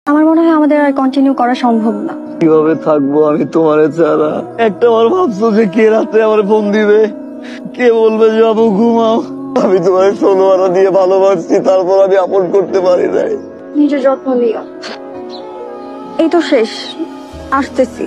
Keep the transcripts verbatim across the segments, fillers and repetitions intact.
আমার মনে হয় আমাদের আর কন্টিনিউ করা সম্ভব না। কিভাবে থাকবো আমি তোমার ছাড়া? একটা বার ভাবছো যে কে রাতে আমার ফোন দিবে, কে বলবে যাবো ঘুমাও? আমি তোমার ষোলো আনা দিয়ে ভালোবাসছি, তারপর আমি আপন করতে পারি নাই। নিজের যত্ন নিও। এই তো শেষ, আসতেছি।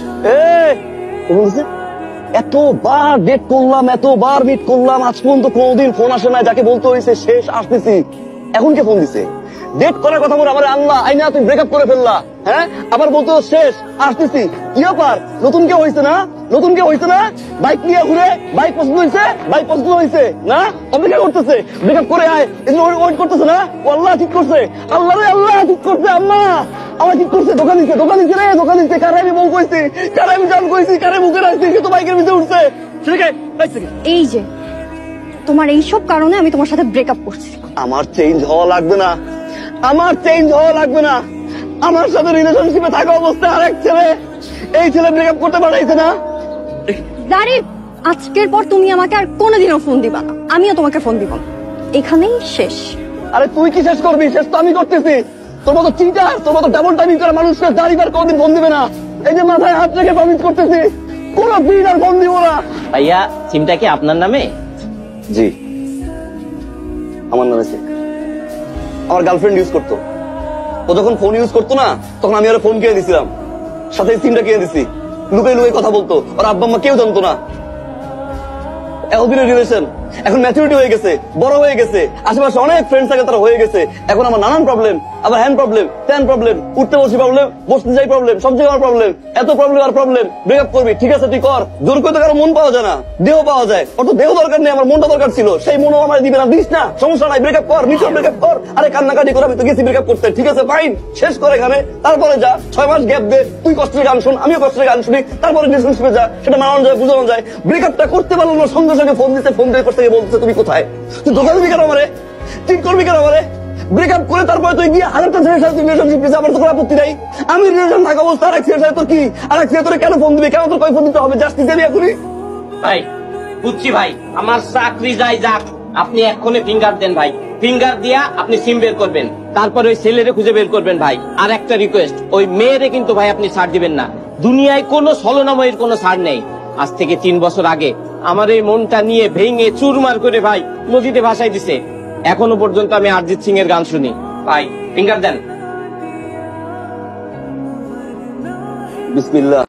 এতবার ডেট করলাম, এতবার মিট করলাম, আজ পর্যন্ত কোনোদিন ফোন আসে না। যাকে বলতে হয়েছে শেষ আসতেছি, এখন কে ফোন দিছে? ডেট করার কথা বলে আমার আল্লাহ আইনা তুমি ব্রেকআপ করে ফেললা। হ্যাঁ, আবার বলতে শেষ আসতেছি। কি ব্যাপার? নতুন কেউ হয়েছে না? নতুন কেউ হয়েছে না? বাইক নিয়ে ঘুরে, বাইক পছন্দ হয়েছে, বাইক পছন্দ হয়েছে না? অপেক্ষা করতেছে, ব্রেকআপ করে আয়, ওয়েট করতেছে না? ও আল্লাহ ঠিক করছে, আল্লাহ রে আল্লাহ ঠিক করছে। আম্মা আমার ঠিক করছে, দোকান দিচ্ছে, দোকান দিচ্ছে রে, দোকান দিচ্ছে। কারে আমি বউ কইছি, কারে আমি জান কইছি, কারে মুখে রাখছি, সে তো বাইকের ভিতরে উঠছে। এই যে তোমার এইসব কারণে আমি তোমার সাথে ব্রেকআপ করছি। আমার চেঞ্জ হওয়া লাগবে না, আমার চেঞ্জ হওয়া লাগবে না। আমার সাথে রিলেশনশিপে থাকা অবস্থায় আরেক ছেলে, এই ছেলে ব্রেকআপ করতে পারাইছে না। জারিফ, আজকের পর তুমি আমাকে আর কোনোদিনও ফোন দিবা না, আমিও তোমাকে ফোন দিব না। এখানেই শেষ। আরে তুই কি শেষ করবি? শেষ তো আমি করতেছি। তোর মতো চিন্তা, তোর মতো ডাবল টাইমিং করা মানুষকে জারিফ আর কোনদিন ফোন দিবে না। এই যে মাথায় হাত রেখে প্রমিস করতেছি, কোন দিন আর ফোন দিব না। ভাইয়া, সিমটা কি আপনার নামে? জি, আমার নামে সিম। আমার গার্লফ্রেন্ড ইউজ করতো। ও যখন ফোন ইউজ করতো না, তখন আমি আর ফোন কিনে দিছিলাম, সাথে সিমটা কিনে দিছি। লুকাই লুকাই কথা বলতো, আর আব্বা আম্মা কেউ জানতো না। এতদিনের রিলেশন এখন ম্যাচুরিটি হয়ে গেছে, বড় হয়ে গেছে, আশেপাশে অনেক ফ্রেন্ডস থাকে, তারা হয়ে গেছে। এখন আমার নানান প্রবলেম, আবার হ্যান্ড প্রবলেম, ট্যান প্রবলেম, উঠতে বসে প্রবলেম, বসতে যাই প্রবলেম, সব জায়গায় প্রবলেম, এত প্রবলেম আর প্রবলেম। ব্রেকআপ করবি, ঠিক আছে তুই কর। জোর করে তো কারো মন পাওয়া যায় না, দেহ পাওয়া যায়। অত দেহ দরকার নেই, আমার মনটা দরকার ছিল। সেই মনও আমার দিবে না, দিস না, সমস্যা নাই, ব্রেকআপ কর, মিশন ব্রেকআপ কর। আরে কান্নাকাটি করে আমি তো গেছি ব্রেকআপ করতে, ঠিক আছে ফাইন, শেষ করে এখানে। তারপরে যা, ছয় মাস গ্যাপ দে, তুই কষ্টের গান শুন, আমিও কষ্টের গান শুনি, তারপরে রিলেশনশিপে যা, সেটা মানানো যায়, বুঝানো যায়। ব্রেকআপটা করতে পারলো না, সঙ্গে সঙ্গে ফোন দিতে, ফোন দিয়ে করতে গিয়ে বলতেছে তুমি কোথায়? তুই দোকান দিবি কেন আমারে? ঠিক করবি কেন আমারে? ব্রেকআপ করে তারপরে তুই গিয়ে হাজারটা ছেলের সাথে রিলেশনশিপ পেয়েছে, আমার তো কোনো আপত্তি নাই। আমি রিলেশন থাকা অবস্থা আরেক ছেলের সাথে তোর কি? আরেক ছেলে তোরে কেন ফোন দিবি? কেন তোর কই ফোন দিতে হবে? জাস্ট দিবি এখনই। ভাই বুঝছি ভাই, আমার চাকরি যাই যাক, আপনি এক্ষুনি ফিঙ্গার দেন ভাই। ফিঙ্গার দিয়া আপনি সিম বের করবেন, তারপরে ওই ছেলেরে খুঁজে বের করবেন ভাই। আর একটা রিকোয়েস্ট, ওই মেয়েরে কিন্তু ভাই আপনি ছাড় দিবেন না। দুনিয়ায় কোনো ছলনাময়ের কোনো ছাড় নেই। আজ থেকে তিন বছর আগে আমার এই মনটা নিয়ে ভেঙে চুরমার করে ভাই নদীতে ভাসাই দিছে। এখনো পর্যন্ত আমি অরিজিৎ সিং এর গান শুনি। ভাই ফিঙ্গার দেন। বিসমিল্লাহ।